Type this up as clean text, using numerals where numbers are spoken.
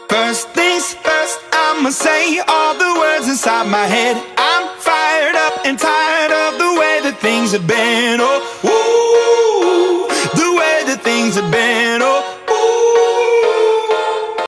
First things first, I'ma say all the words inside my head. I'm fired up and tired of the way that things have been. Oh, ooh, the way that things have been. Oh,